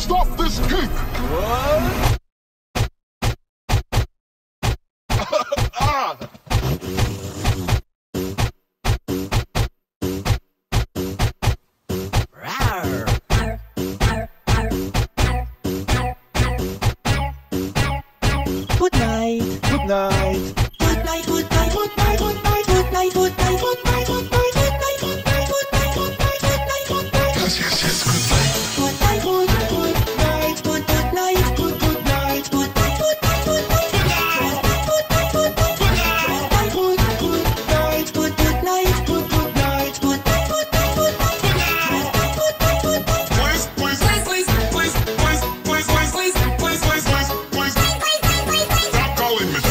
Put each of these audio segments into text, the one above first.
stop this gig! What? Ah! Good night. Good night. Good night. Good night. Good night. Good night. Good night. Good night. Good night. Good night. Good night. Good night. Good night. Good night. Good night. Good night. Yes, yes, yes, good night. Good night. Good night. Good night. Good good night. Good night. Good night. Good night. Good night. Good night. Good night. Good night. Good night. Good good night. Good good night. Good night. Good night. Good night. Good night. Good night. Good night. Please, please, please, please, please, please, please, please, please, please, please, please, stop calling me.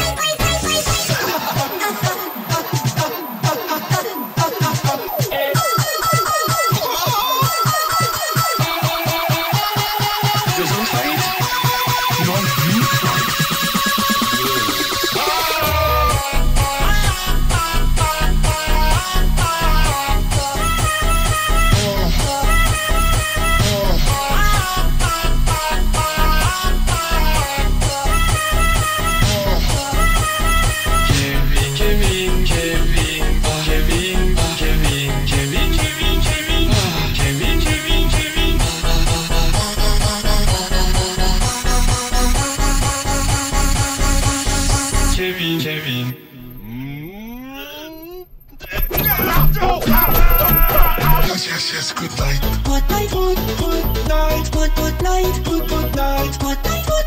Kevin. Yes, yes, yes, good night. Good night. Good night. Good good night. Good good night. Good night. Good